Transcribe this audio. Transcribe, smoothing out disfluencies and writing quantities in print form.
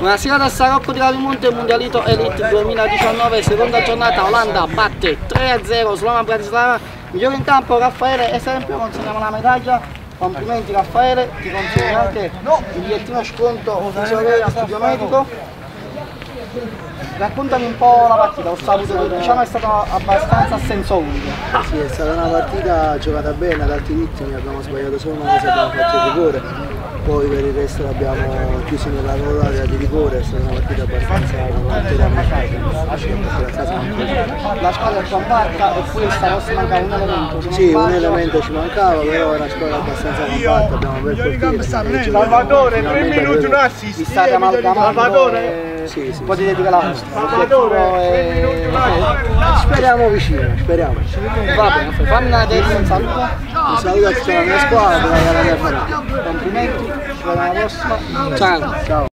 Buonasera da Sarocco di Ravimonte, Mondialito Elite 2019, seconda giornata. Olanda batte 3-0 Slovan Bratislava. Migliore in campo Raffaele Esempio, consegniamo la medaglia. Complimenti Raffaele, ti consegno anche il bigliettino sconto fisioterapia studio medico. Raccontami un po' la partita, ho saputo che diciamo è stata abbastanza a senso unico. Sì, è stata una partita giocata bene ad alti ritmi, abbiamo sbagliato solo una cosa, abbiamo fatto il rigore, poi per il resto l'abbiamo chiuso nella loro area di rigore, è stata una partita abbastanza La squadra è compatta eppure forse manca un elemento. Sì, un elemento ci mancava, però è una squadra abbastanza compatta, abbiamo un bel portiere. Salvatore, 3 minuti un assist. Vi state amalgamando e sì. potete dire la vostra. Speriamo vicino, speriamo. Va bene, fammi una dedica, un saluto. Un saluto a tutta la mia squadra e alla mia famiglia. Complimenti, ci vediamo alla prossima. Ciao.